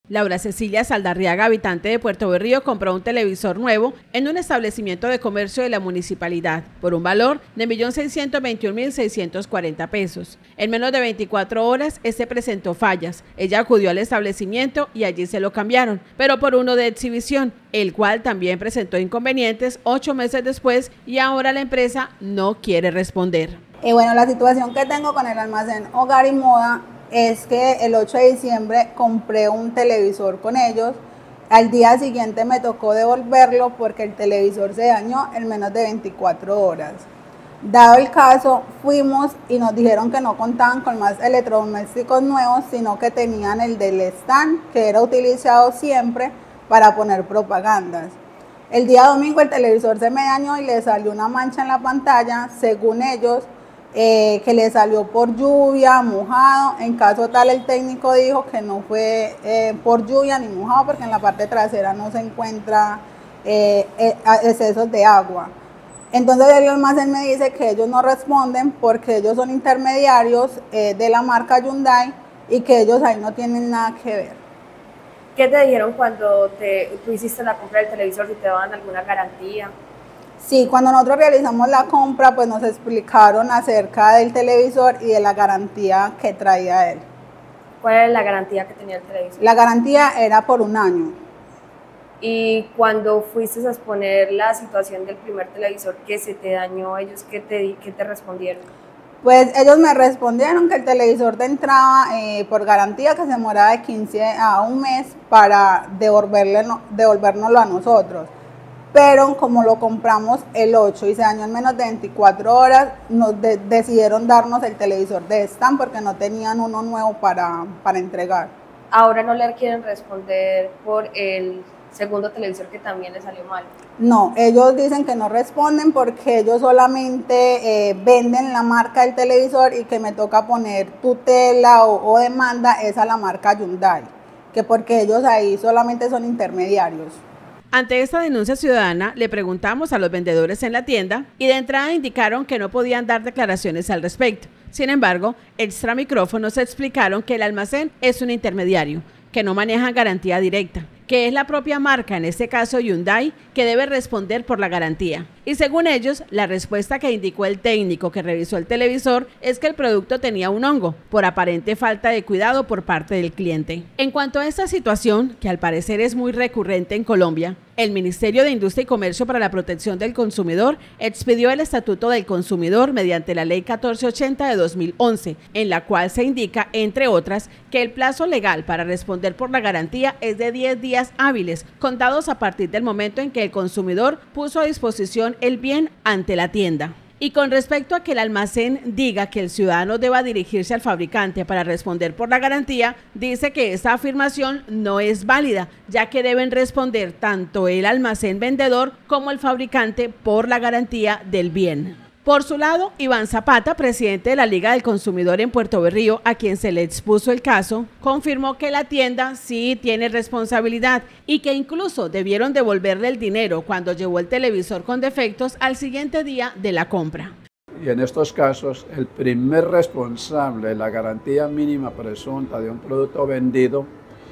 Laura Cecilia Saldarriaga, habitante de Puerto Berrío, compró un televisor nuevo en un establecimiento de comercio de la municipalidad por un valor de 1.621.640 pesos. En menos de 24 horas, este presentó fallas. Ella acudió al establecimiento y allí se lo cambiaron, pero por uno de exhibición, el cual también presentó inconvenientes 8 meses después y ahora la empresa no quiere responder. Bueno, la situación que tengo con el almacén Hogar y Moda es que el 8 de diciembre compré un televisor con ellos. Al día siguiente me tocó devolverlo porque el televisor se dañó en menos de 24 horas. Dado el caso, fuimos y nos dijeron que no contaban con más electrodomésticos nuevos, sino que tenían el del stand, que era utilizado siempre para poner propagandas. El día domingo el televisor se me dañó y le salió una mancha en la pantalla, según ellos, que le salió por lluvia, mojado. En caso tal, el técnico dijo que no fue por lluvia ni mojado, porque en la parte trasera no se encuentra excesos de agua. Entonces el almacén me dice que ellos no responden porque ellos son intermediarios de la marca Hyundai y que ellos ahí no tienen nada que ver. ¿Qué te dijeron cuando tú hiciste la compra del televisor, si te daban alguna garantía? Sí, cuando nosotros realizamos la compra, pues nos explicaron acerca del televisor y de la garantía que traía él. ¿Cuál era la garantía que tenía el televisor? La garantía era por 1 año. Y cuando fuiste a exponer la situación del primer televisor que se te dañó, ¿ellos qué te respondieron? Pues ellos me respondieron que el televisor de entrada por garantía que se demoraba de 15 a 1 mes para devolvérnoslo a nosotros. Pero como lo compramos el 8 y se dañó en menos de 24 horas, decidieron darnos el televisor de stand porque no tenían uno nuevo para entregar. Ahora no le quieren responder por el segundo televisor que también le salió mal. No, ellos dicen que no responden porque ellos solamente venden la marca del televisor y que me toca poner tutela o demanda es a la marca Hyundai, que porque ellos ahí solamente son intermediarios. Ante esta denuncia ciudadana, le preguntamos a los vendedores en la tienda y de entrada indicaron que no podían dar declaraciones al respecto. Sin embargo, extra micrófonos explicaron que el almacén es un intermediario, que no maneja garantía directa, que es la propia marca, en este caso Hyundai, que debe responder por la garantía. Y según ellos, la respuesta que indicó el técnico que revisó el televisor es que el producto tenía un hongo, por aparente falta de cuidado por parte del cliente. En cuanto a esta situación, que al parecer es muy recurrente en Colombia, el Ministerio de Industria y Comercio para la Protección del Consumidor expidió el Estatuto del Consumidor mediante la Ley 1480 de 2011, en la cual se indica, entre otras, que el plazo legal para responder por la garantía es de 10 días hábiles, contados a partir del momento en que el consumidor puso a disposición el bien ante la tienda. Y con respecto a que el almacén diga que el ciudadano deba dirigirse al fabricante para responder por la garantía, dice que esta afirmación no es válida, ya que deben responder tanto el almacén vendedor como el fabricante por la garantía del bien. Por su lado, Iván Zapata, presidente de la Liga del Consumidor en Puerto Berrío, a quien se le expuso el caso, confirmó que la tienda sí tiene responsabilidad y que incluso debieron devolverle el dinero cuando llevó el televisor con defectos al siguiente día de la compra. Y en estos casos, el primer responsable de la garantía mínima presunta de un producto vendido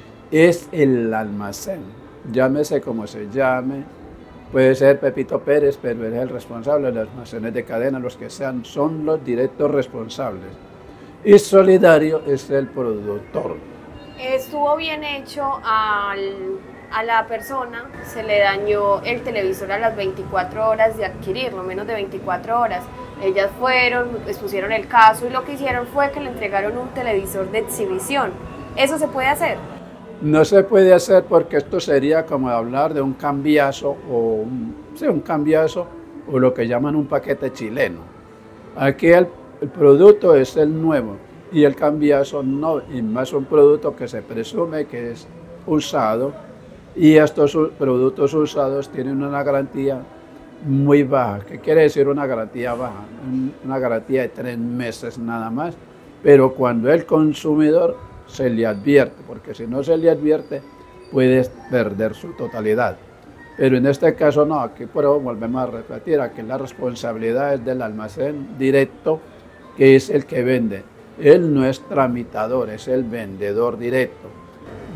es el almacén. Llámese como se llame. Puede ser Pepito Pérez, pero es el responsable de los almacenes de cadena, los que sean, son los directos responsables. Y solidario es el productor. Estuvo bien hecho a la persona, se le dañó el televisor a las 24 horas de adquirirlo, menos de 24 horas. Ellas fueron, expusieron el caso y lo que hicieron fue que le entregaron un televisor de exhibición. ¿Eso se puede hacer? No se puede hacer porque esto sería como hablar de un cambiazo un cambiazo o lo que llaman un paquete chileno. Aquí el producto es el nuevo y el cambiazo no, y más un producto que se presume que es usado, y estos productos usados tienen una garantía muy baja. ¿Qué quiere decir una garantía baja? Una garantía de 3 meses nada más, pero cuando el consumidor se le advierte, porque si no se le advierte puede perder su totalidad. Pero en este caso no, aquí volvemos a repetir, aquí la responsabilidad es del almacén directo, que es el que vende. Él no es tramitador, es el vendedor directo.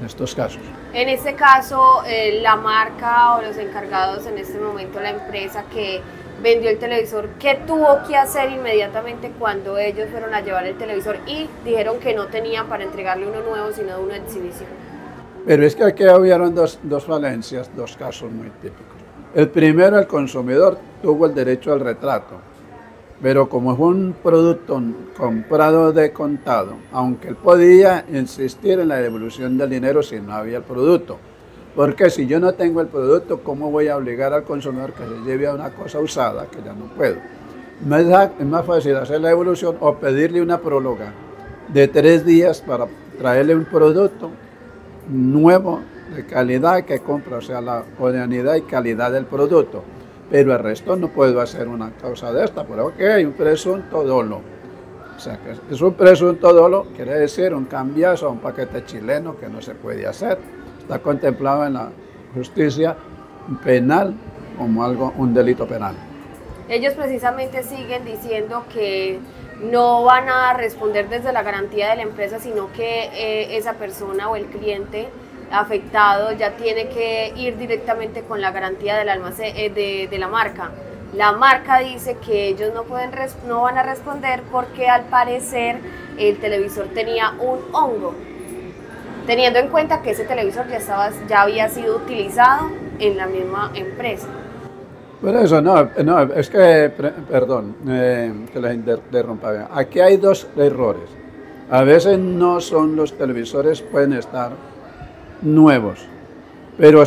estos casos. En este caso, la marca o los encargados en este momento, la empresa que vendió el televisor, ¿qué tuvo que hacer inmediatamente cuando ellos fueron a llevar el televisor y dijeron que no tenían para entregarle uno nuevo, sino uno de exhibición? Pero es que aquí hubieron dos falencias, dos casos muy típicos. El primero, el consumidor tuvo el derecho al retrato, pero como fue un producto comprado de contado, aunque él podía insistir en la devolución del dinero si no había el producto. Porque si yo no tengo el producto, ¿cómo voy a obligar al consumidor que se lleve a una cosa usada que ya no puedo? Es más fácil hacer la devolución o pedirle una próloga de 3 días para traerle un producto nuevo de calidad que compra, o sea, la idoneidad y calidad del producto. Pero el resto no puedo hacer una causa de esta, pero hay un presunto dolo. O sea, que es un presunto dolo, quiere decir un cambiazo a un paquete chileno que no se puede hacer. Está contemplado en la justicia penal como un delito penal. Ellos precisamente siguen diciendo que no van a responder desde la garantía de la empresa, sino que esa persona o el cliente afectado ya tiene que ir directamente con la garantía del almacén, de la marca. La marca dice que ellos no van a responder porque al parecer el televisor tenía un hongo, teniendo en cuenta que ese televisor ya había sido utilizado en la misma empresa. Por eso, no, es que, perdón, que les interrumpa. Aquí hay dos errores. A veces no son los televisores, pueden estar nuevos, pero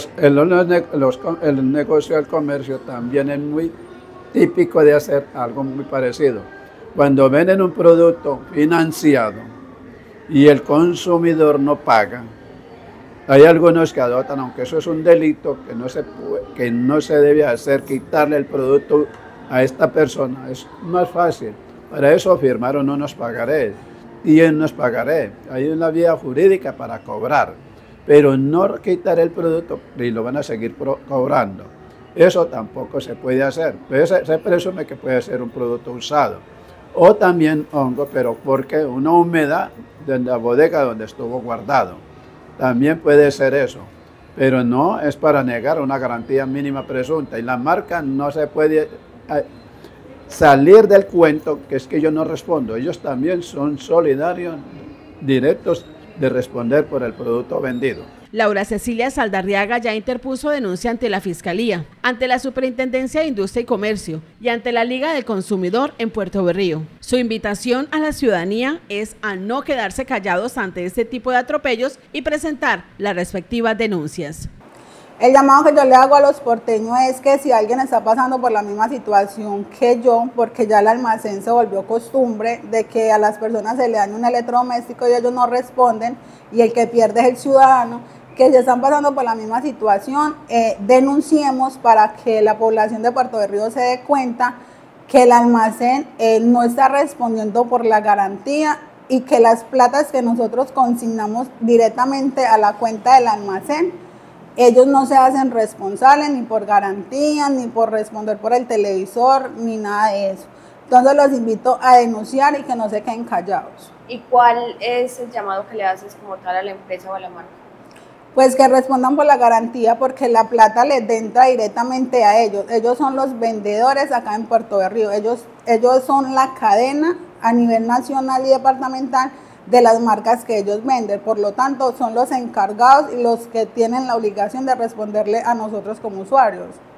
el negocio del comercio también es muy típico de hacer algo muy parecido. Cuando venden un producto financiado y el consumidor no paga, hay algunos que adoptan, aunque eso es un delito que no se debe hacer, quitarle el producto a esta persona. Es más fácil. Para eso firmaron unos pagarés y unos pagarés. Hay una vía jurídica para cobrar, pero no quitar el producto y lo van a seguir cobrando. Eso tampoco se puede hacer. Pero se presume que puede ser un producto usado. O también hongo, pero porque una humedad de la bodega donde estuvo guardado. También puede ser eso, pero no es para negar una garantía mínima presunta. Y la marca no se puede salir del cuento que es que yo no respondo. Ellos también son solidarios, directos de responder por el producto vendido. Laura Cecilia Saldarriaga ya interpuso denuncia ante la Fiscalía, ante la Superintendencia de Industria y Comercio y ante la Liga del Consumidor en Puerto Berrío. Su invitación a la ciudadanía es a no quedarse callados ante este tipo de atropellos y presentar las respectivas denuncias. El llamado que yo le hago a los porteños es que si alguien está pasando por la misma situación que yo, porque ya el almacén se volvió costumbre de que a las personas se le daña un electrodoméstico y ellos no responden y el que pierde es el ciudadano, que se están pasando por la misma situación, denunciemos para que la población de Puerto Berrío se dé cuenta que el almacén no está respondiendo por la garantía y que las platas que nosotros consignamos directamente a la cuenta del almacén, ellos no se hacen responsables ni por garantía, ni por responder por el televisor, ni nada de eso. Entonces los invito a denunciar y que no se queden callados. ¿Y cuál es el llamado que le haces como tal a la empresa o a la marca? Pues que respondan por la garantía porque la plata les entra directamente a ellos. Ellos son los vendedores acá en Puerto Berrío. Ellos son la cadena a nivel nacional y departamental de las marcas que ellos venden. Por lo tanto, son los encargados y los que tienen la obligación de responderle a nosotros como usuarios.